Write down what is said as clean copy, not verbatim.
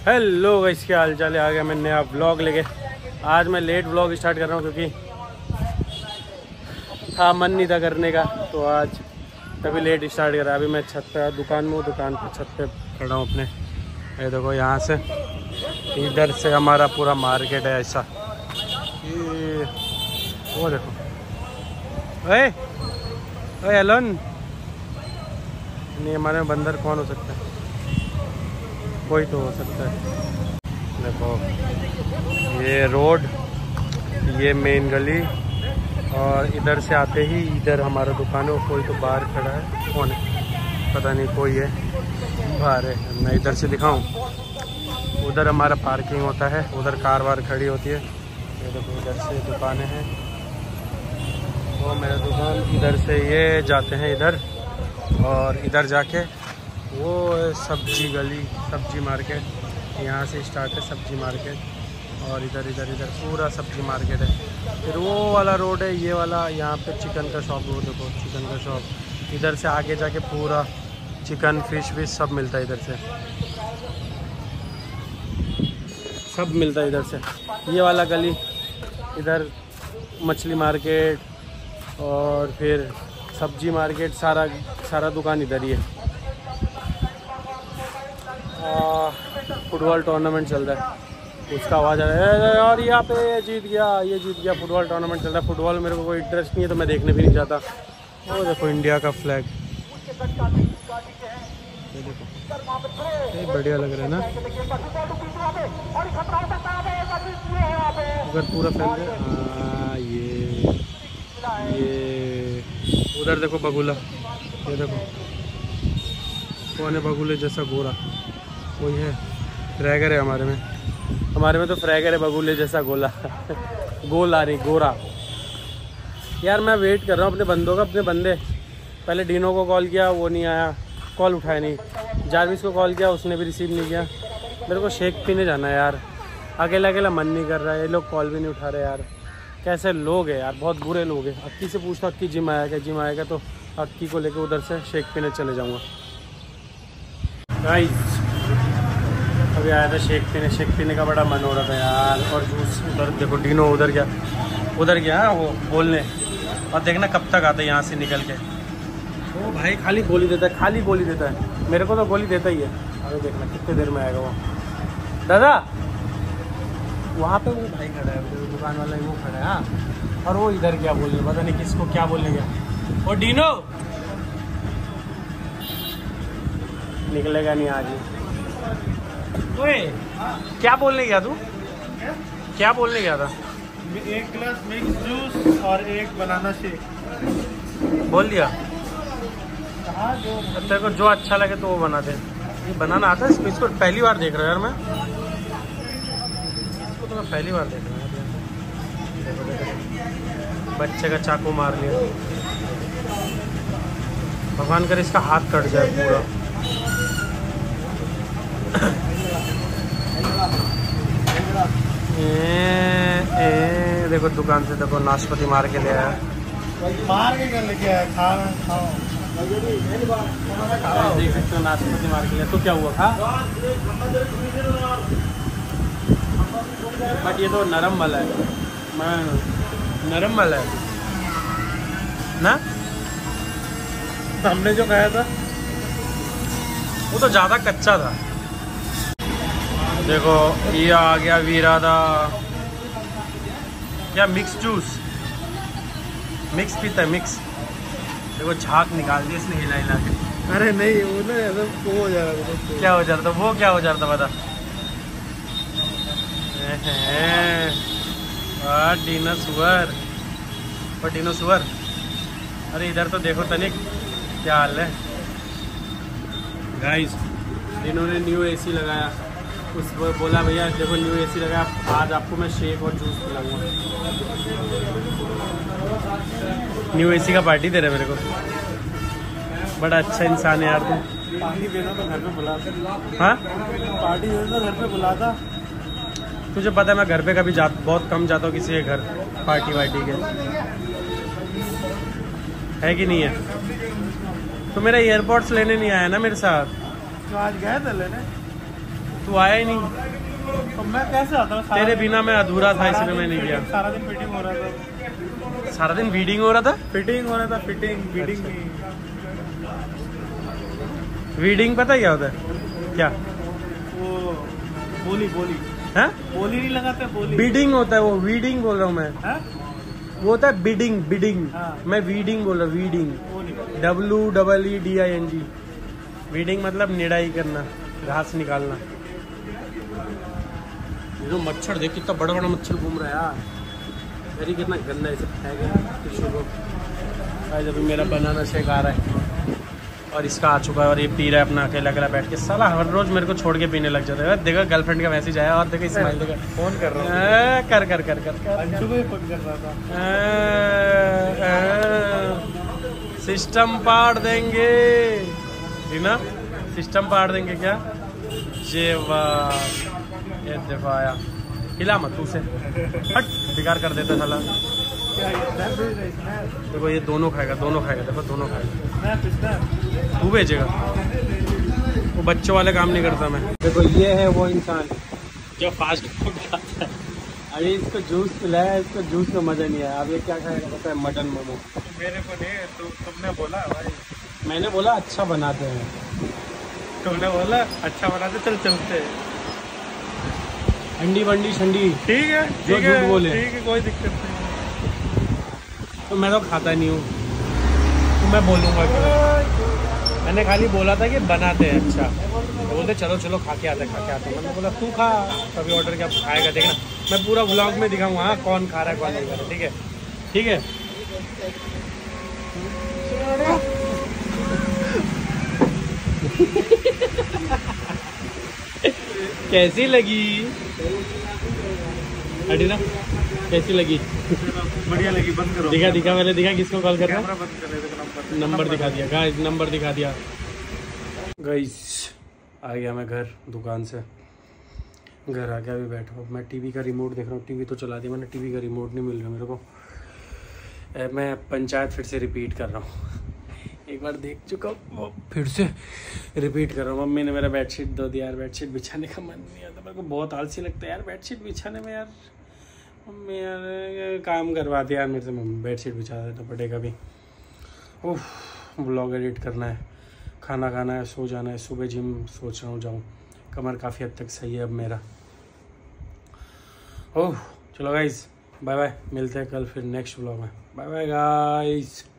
Hello guys, क्या हाल चाल है। आ गया मैं नया व्लॉग लेके। आज मैं लेट व्लॉग स्टार्ट कर रहा हूँ क्योंकि था मन नहीं था करने का, तो आज तभी लेट स्टार्ट करा। अभी मैं छत पे दुकान में हूँ, दुकान पे छत पे खड़ा हूँ अपने। ये देखो, यहाँ से इधर से हमारा पूरा मार्केट है ऐसा। वो देखो, ओए एलन, नहीं हमारे में बंदर कौन हो सकता है? कोई तो हो सकता है। देखो ये रोड, ये मेन गली, और इधर से आते ही इधर हमारा दुकान है। कोई तो बाहर खड़ा है, कौन है पता नहीं, कोई है बाहर है। मैं इधर से दिखाऊं, उधर हमारा पार्किंग होता है, उधर कार वार खड़ी होती है। ये देखो इधर से दुकानें हैं, वो मेरा दुकान। इधर से ये जाते हैं इधर, और इधर जाके वो सब्जी गली, सब्जी मार्केट, यहाँ से स्टार्ट है सब्जी मार्केट। और इधर इधर इधर पूरा सब्जी मार्केट है। फिर वो वाला रोड है, ये वाला, यहाँ पे चिकन का शॉप, वो देखो चिकन का शॉप। इधर से आगे जाके पूरा चिकन फिश विश सब मिलता है, इधर से सब मिलता है इधर से। ये वाला गली, इधर मछली मार्केट और फिर सब्जी मार्केट, सारा दुकान इधर ही है। फुटबॉल टूर्नामेंट चल रहा है, उसका आवाज़ आ रहा है। और यहाँ पे ये जीत गया, फुटबॉल टूर्नामेंट चल रहा है। फुटबॉल मेरे को कोई इंटरेस्ट नहीं है, तो मैं देखने भी नहीं चाहता। वो देखो इंडिया का फ्लैग, ये देखो, ये बढ़िया लग रहा है ना। अगर पूरा फैल गया, हाँ ये उधर देखो बगुला, ये देखो कौन है बगुले जैसा गोरा, कोई है? फ्रैगर है हमारे में तो फ्रैगर है, बगुले जैसा गोला गोला नहीं, गोरा। यार मैं वेट कर रहा हूँ अपने बंदों का। अपने बंदे, पहले डीनो को कॉल किया, वो नहीं आया, कॉल उठाया नहीं। जारविस को कॉल किया, उसने भी रिसीव नहीं किया। मेरे को शेक पीने जाना है यार, अकेला अकेला मन नहीं कर रहा है। ये लोग कॉल भी नहीं उठा रहे यार, कैसे लोग हैं यार, बहुत बुरे लोग हैं। अक्की से पूछता, अक्की जिम आएगा तो अक्की को लेकर उधर से शेक पीने चले जाऊँगा। गाइस अभी आया था शेक पीने का बड़ा मन हो रहा था यार। और जूस, उधर देखो डीनो उधर गया वो बोलने। और देखना कब तक आता है यहाँ से निकल के। वो भाई खाली गोली देता है, मेरे को तो गोली देता ही है। अरे देखना कितने देर में आएगा वो। दादा वहाँ पे वो भाई खड़ा है, दुकान वाला वो खड़ा है। हाँ, और वो इधर क्या बोलने, पता नहीं किसको क्या बोलने गया। वो डीनो निकलेगा नहीं आज। ओए क्या बोलने गया तू? क्या बोलने गया था? 1 गिलास मिक्स जूस और 1 बनाना शेक बोल दिया। तेरे को जो अच्छा लगे तो वो बना दे। ये बनाना आता है इसको पहली बार देख रहा हूँ यार मैं। इसको तो मैं पहली बार देख रहा हूँ। बच्चे का चाकू मार लिया, भगवान करे इसका हाथ कट जाए पूरा। देखो दुकान से देखो नाशपाती मार के ले आया, लेके आया। खाओ देख सकते हो, नाशपाती मार के लिया। तो क्या हुआ, खा। बट ये तो नरम वाला है, नरम वाला है ना। हमने जो खाया था वो तो ज़्यादा कच्चा था। देखो ये आ गया वीरादा, क्या मिक्स जूस, मिक्स पीता है, मिक्स। देखो झाग निकाल दिया इसने हिला के। अरे नहीं, वो ना वो हो जा रहा था। क्या हो जाता वो, क्या हो जाता बता। डिनोसुअर। अरे इधर तो देखो तनिक, क्या हाल है गाइस। इन्होंने न्यू एसी लगाया, उस बोला भैया देखो न्यू एसी लगाया, आज आपको मैं शेक और जूस पिलाऊंगा। न्यू एसी का पार्टी दे रहे मेरे को। बड़ा अच्छा इंसान है यार तू। पार्टी देना तो घर पे बुलाता। हाँ, पार्टी देना तो घर पे बुलाता। तुझे पता है मैं घर पे कभी बहुत कम जाता हूँ किसी के घर पार्टी वार्टी के, है कि नहीं है? तो मेरा एयरपोर्ट्स लेने नहीं आया ना मेरे साथ। तो आज गए थे लेने। तू आया ही नहीं। तो मैं कैसे आता हूँ? तेरे बिना मैं अधूरा था, इसलिए मैं नहीं गया। सारा दिन फिटिंग हो रहा था। सारा दिन वीडिंग हो रहा था। फिटिंग हो रहा था, फिटिंग वीडिंग अच्छा। नहीं। वीडिंग पता है क्या होता है? क्या? वो बोली है? बोली नहीं लगाते, बोली। बीडिंग होता है वो, वीडिंग बोल रहा हूँ मैं। हाँ? वो होता है बिडिंग। हाँ। मैं वीडिंग बोल रहा हूँ, वीडिंग। वो नहीं। WEEDING। वीडिंग मतलब निड़ाई करना, घास निकालना। ये जो मच्छर देख, कितना बड़ा बड़ा मच्छर घूम रहा है यार। मेरी कितना गंदा है, टिश्यू को। अभी मेरा बनाना शेक आ रहा है और इसका आ चुका है और ये पी रहा है अपना अकेला अकेला बैठ के। साला हर रोज मेरे को छोड़ के पीने लग जाता है। देखो गर्लफ्रेंड का मैसेज आया और देखो इस्माइल देखो फोन कर रहा हूँ। कर अंशु को ही फोन कर रहा था। सिस्टम पाड़ देंगे ना, सिस्टम पाड़ देंगे क्या? ये वाह, ये देखो आया। हिला मत तू से, हट, बेकार कर देता साला। देखो ये दोनों खाएगा, देखो दोनों खाएगा। तू भेजेगा, वो बच्चों वाले काम नहीं करता मैं। देखो ये है वो इंसान जो फास्ट फूड खाता है। अरे इसको जूस पिलाया, इसको जूस का मजा नहीं आया। अब ये क्या खाएगा पता है? मटन मोमो। मेरे को नहीं, तुमने बोला भाई। मैंने बोला अच्छा बनाते हैं। तुमने बोला अच्छा बनाते, चल चलते। अंडी बंडी शंडी ठीक है, जो झूठ बोले। ठीक है, कोई दिक्कत नहीं। तो मैं तो खाता नहीं हूँ, तो मैं बोलूँगा क्यों? मैंने खाली बोला था कि बनाते हैं अच्छा। तो बोलते चलो खा के आते। मैंने बोला तू खा, कभी ऑर्डर क्या खाएगा देखना। मैं पूरा व्लॉग में दिखाऊंगा हाँ कौन खा रहा है कौन नहीं खा रहा है। ठीक है। कैसी लगी अडीना? कैसी लगी? बढ़िया लगी। बंद करो। दिखा मैंने दिखा किसको कॉल कर रहा है। कैमरा बंद कर दे। नंबर दिखा दिया गाइस, नंबर दिखा दिया गाइस। आ गया मैं घर, दुकान से घर आ गया। अभी बैठा हूँ मैं, टीवी का रिमोट देख रहा हूँ। टीवी तो चला दिया मैंने, टीवी का रिमोट नहीं मिल रहा मेरे को। मैं पंचायत फिर से रिपीट कर रहा हूँ। एक बार देख चुका हूँ, फिर से रिपीट कर रहा हूँ। मम्मी ने मेरा बेडशीट दो दिया यार, बेडशीट बिछाने का मन नहीं आता मेरे को। बहुत आलसी लगता है यार बेडशीट बिछाने में यार। मम्मी यार काम करवाती है यार मेरे से, मम्मी बेडशीट बिछा देना पड़ेगा अभी। ओह, व्लॉग एडिट करना है, खाना खाना है, सो जाना है। सुबह जिम सोच रहा हूँ जाऊँ, कमर काफ़ी हद तक सही है अब मेरा। ओह चलो गाइस, बाय बाय, मिलते हैं कल फिर नेक्स्ट व्लॉग में। Bye bye guys.